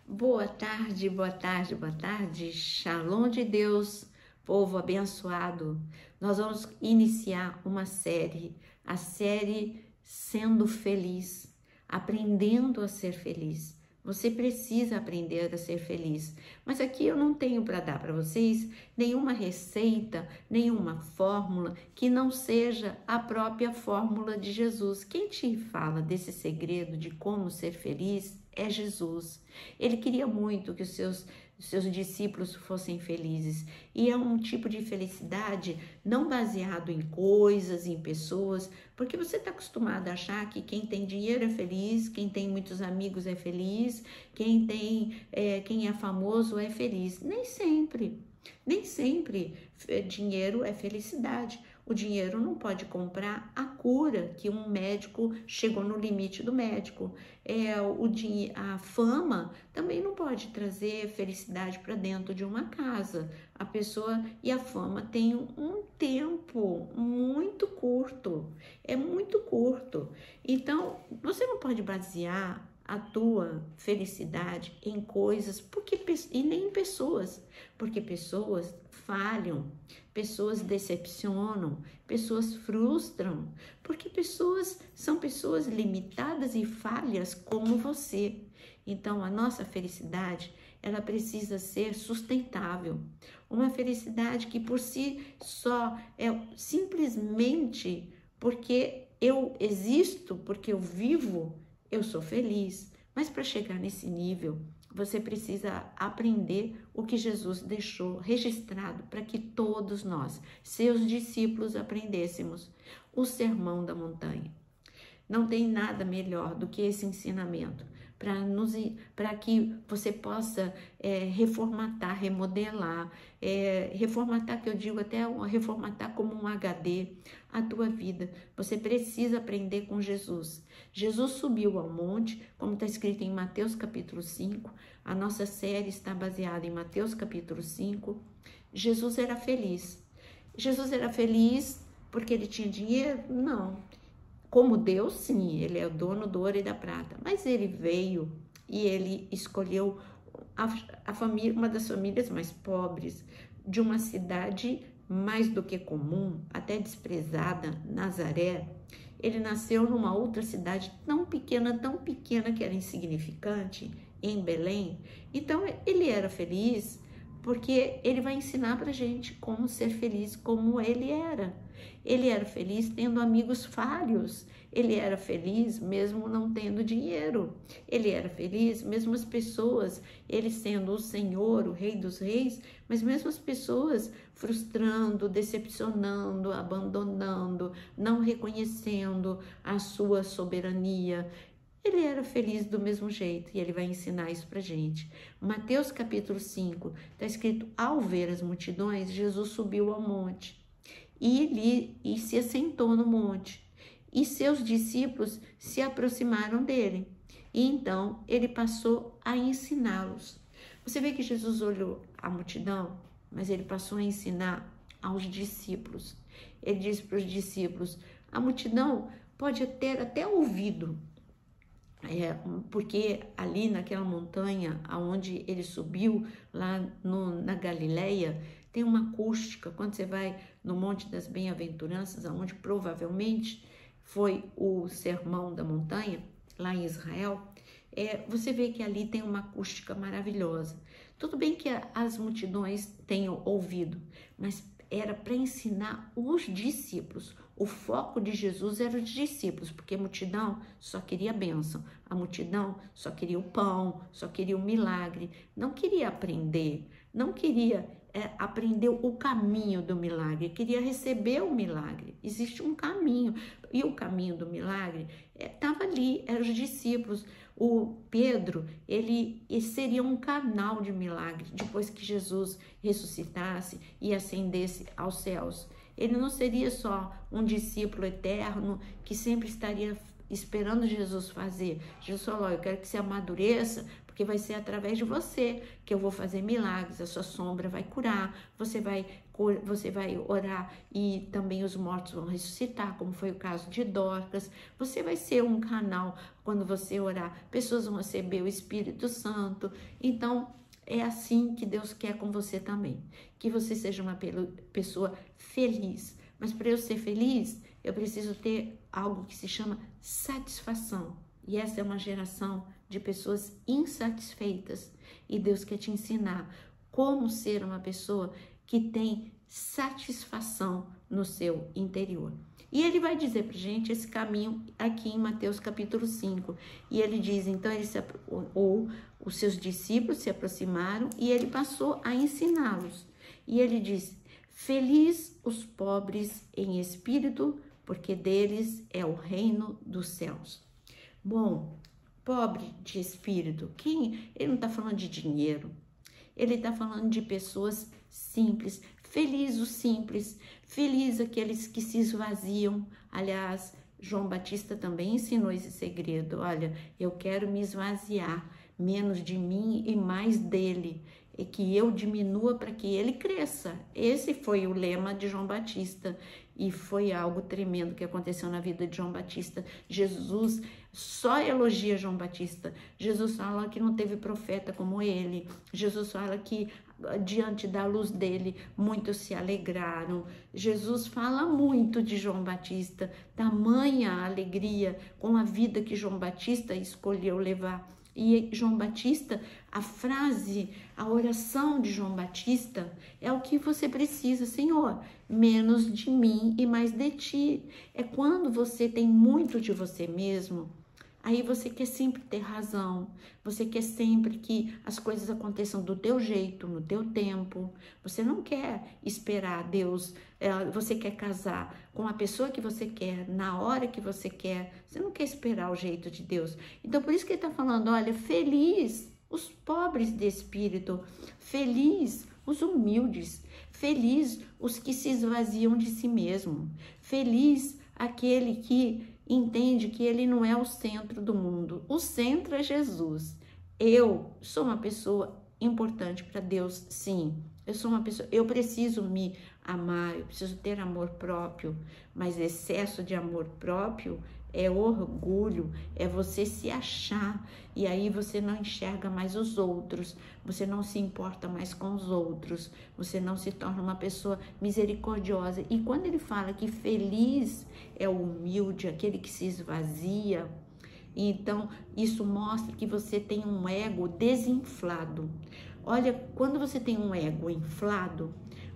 Boa tarde, boa tarde, boa tarde. Shalom de Deus, povo abençoado. Nós vamos iniciar uma série, a série Sendo Feliz, aprendendo a ser feliz. Você precisa aprender a ser feliz. Mas aqui eu não tenho para dar para vocês nenhuma receita, nenhuma fórmula que não seja a própria fórmula de Jesus. Quem te fala desse segredo de como ser feliz é Jesus. Ele queria muito que os seus discípulos fossem felizes. E é um tipo de felicidade não baseado em coisas, em pessoas, porque você está acostumado a achar que quem tem dinheiro é feliz, quem tem muitos amigos é feliz, quem é famoso é feliz. Nem sempre dinheiro é felicidade. O dinheiro não pode comprar a cura que um médico chegou no limite do médico. A fama também não pode trazer felicidade para dentro de uma casa. A fama tem um tempo muito curto, é muito curto. Então, você não pode basear a tua felicidade em coisas e nem em pessoas, porque pessoas falham, pessoas decepcionam, pessoas frustram, porque são pessoas limitadas e falhas como você. Então, a nossa felicidade, ela precisa ser sustentável. Uma felicidade que por si só é simplesmente porque eu existo, porque eu vivo, eu sou feliz. Mas para chegar nesse nível, você precisa aprender o que Jesus deixou registrado para que todos nós, seus discípulos, aprendêssemos. O Sermão da Montanha. Não tem nada melhor do que esse ensinamento para que você possa reformatar, remodelar, reformatar, que eu digo até reformatar como um HD, a tua vida. Você precisa aprender com Jesus. Jesus subiu ao monte, como está escrito em Mateus capítulo 5, a nossa série está baseada em Mateus capítulo 5. Jesus era feliz. Jesus era feliz porque ele tinha dinheiro? Não. Como Deus, sim, ele é o dono do ouro e da prata, mas ele veio e ele escolheu a família, uma das famílias mais pobres, de uma cidade mais do que comum, até desprezada, Nazaré. Ele nasceu numa outra cidade tão pequena que era insignificante, em Belém. Então ele era feliz porque ele vai ensinar pra gente como ser feliz como ele era. Ele era feliz tendo amigos falhos. Ele era feliz mesmo não tendo dinheiro. Ele era feliz mesmo as pessoas, ele sendo o Senhor, o Rei dos Reis, mas mesmo as pessoas frustrando, decepcionando, abandonando, não reconhecendo a sua soberania. Ele era feliz do mesmo jeito e ele vai ensinar isso pra gente. Mateus capítulo 5, está escrito: ao ver as multidões, Jesus subiu ao monte e se assentou no monte. E seus discípulos se aproximaram dele. E então ele passou a ensiná-los. Você vê que Jesus olhou a multidão, mas ele passou a ensinar aos discípulos. Ele disse para os discípulos: a multidão pode ter até ouvido, porque ali naquela montanha aonde ele subiu, lá na Galileia, tem uma acústica. Quando você vai no Monte das Bem-aventuranças, aonde provavelmente foi o Sermão da Montanha, lá em Israel, você vê que ali tem uma acústica maravilhosa. Tudo bem que as multidões tenham ouvido, mas era para ensinar os discípulos. O foco de Jesus era os discípulos, porque a multidão só queria a bênção, a multidão só queria o pão, só queria o milagre, não queria aprender, não queria aprender o caminho do milagre, queria receber o milagre. Existe um caminho, e o caminho do milagre estava ali, eram os discípulos. O Pedro, ele seria um canal de milagre depois que Jesus ressuscitasse e ascendesse aos céus. Ele não seria só um discípulo eterno que sempre estaria esperando Jesus fazer. Jesus falou, eu quero que você amadureça, porque vai ser através de você que eu vou fazer milagres, a sua sombra vai curar, você vai orar e também os mortos vão ressuscitar, como foi o caso de Dorcas. Você vai ser um canal, quando você orar, pessoas vão receber o Espírito Santo. Então, é assim que Deus quer com você também, que você seja uma pessoa feliz. Mas para eu ser feliz, eu preciso ter algo que se chama satisfação. E essa é uma geração de pessoas insatisfeitas. E Deus quer te ensinar como ser uma pessoa que tem satisfação no seu interior. E ele vai dizer para gente esse caminho aqui em Mateus capítulo 5. E ele diz, então, os seus discípulos se aproximaram e ele passou a ensiná-los. E ele diz, feliz os pobres em espírito, porque deles é o reino dos céus. Bom, pobre de espírito, ele não está falando de dinheiro, ele está falando de pessoas simples. Feliz os simples, feliz aqueles que se esvaziam. Aliás, João Batista também ensinou esse segredo. Olha, eu quero me esvaziar, menos de mim e mais dele, e que eu diminua para que ele cresça. Esse foi o lema de João Batista e foi algo tremendo que aconteceu na vida de João Batista. Jesus só elogia João Batista. Jesus fala que não teve profeta como ele. Jesus fala que diante da luz dele, muitos se alegraram. Jesus fala muito de João Batista, tamanha alegria com a vida que João Batista escolheu levar. E João Batista, a frase, a oração de João Batista é o que você precisa, Senhor, menos de mim e mais de ti. É quando você tem muito de você mesmo, aí você quer sempre ter razão, você quer sempre que as coisas aconteçam do teu jeito, no teu tempo. Você não quer esperar Deus, você quer casar com a pessoa que você quer, na hora que você quer. Você não quer esperar o jeito de Deus. Então, por isso que ele está falando, olha, feliz os pobres de espírito, feliz os humildes, feliz os que se esvaziam de si mesmo, feliz aquele que entende que ele não é o centro do mundo. O centro é Jesus. Eu sou uma pessoa importante para Deus, sim. Eu preciso me amar, eu preciso ter amor próprio, mas excesso de amor próprio é orgulho, é você se achar, e aí você não enxerga mais os outros, você não se importa mais com os outros, você não se torna uma pessoa misericordiosa. E quando ele fala que feliz é o humilde, aquele que se esvazia, então isso mostra que você tem um ego desinflado. Olha, quando você tem um ego inflado,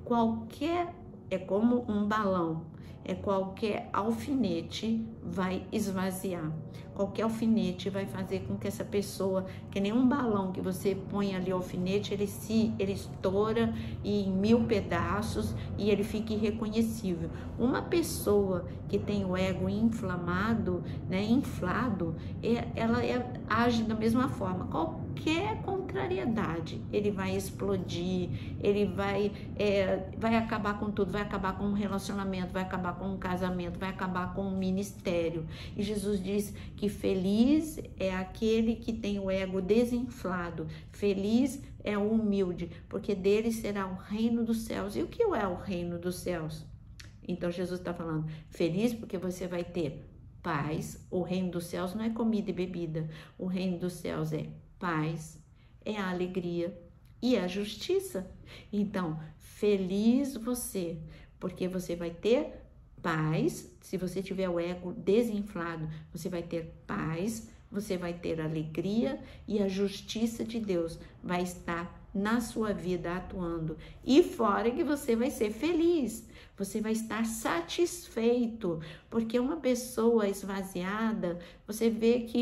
é como um balão, qualquer alfinete vai esvaziar. Qualquer alfinete vai fazer com que essa pessoa, que nem um balão que você põe ali o alfinete, ele estoura em 1000 pedaços e ele fica irreconhecível. Uma pessoa que tem o ego inflamado, inflado, ela age da mesma forma. Qualquer contrariedade, ele vai explodir, ele vai acabar com tudo, vai acabar com um relacionamento, vai acabar com um casamento, vai acabar com um ministério. E Jesus diz que feliz é aquele que tem o ego desinflado, feliz é o humilde, porque dele será o reino dos céus. E o que é o reino dos céus? Então Jesus está falando, feliz porque você vai ter paz. O reino dos céus não é comida e bebida, o reino dos céus é paz, é a alegria e a justiça. Então, feliz você, porque você vai ter paz. Se você tiver o ego desinflado, você vai ter paz, você vai ter alegria e a justiça de Deus vai estar na sua vida atuando. E fora que você vai ser feliz, você vai estar satisfeito, porque uma pessoa esvaziada, você vê que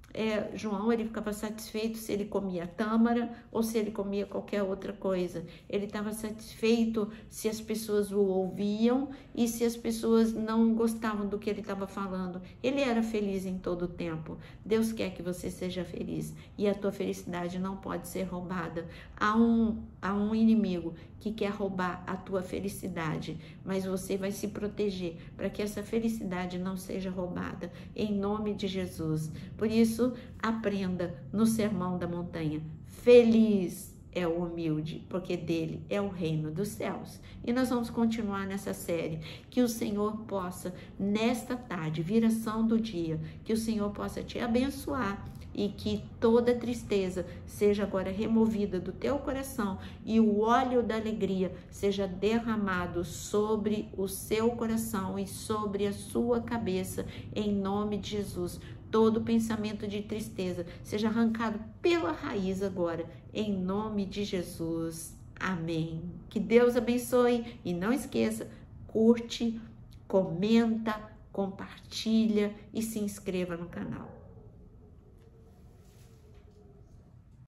João, ele ficava satisfeito se ele comia tâmara ou se ele comia qualquer outra coisa. Ele estava satisfeito se as pessoas o ouviam e se as pessoas não gostavam do que ele estava falando. Ele era feliz em todo o tempo. Deus quer que você seja feliz e a tua felicidade não pode ser roubada. Há um inimigo que quer roubar a tua felicidade, mas você vai se proteger para que essa felicidade não seja roubada, em nome de Jesus. Por isso, aprenda no Sermão da Montanha: feliz é o humilde, porque dele é o reino dos céus. E nós vamos continuar nessa série. Que o Senhor possa, nesta tarde, viração do dia, que o Senhor possa te abençoar e que toda tristeza seja agora removida do teu coração e o óleo da alegria seja derramado sobre o seu coração e sobre a sua cabeça, em nome de Jesus. Todo pensamento de tristeza seja arrancado pela raiz agora, em nome de Jesus. Amém. Que Deus abençoe e não esqueça, curte, comenta, compartilha e se inscreva no canal.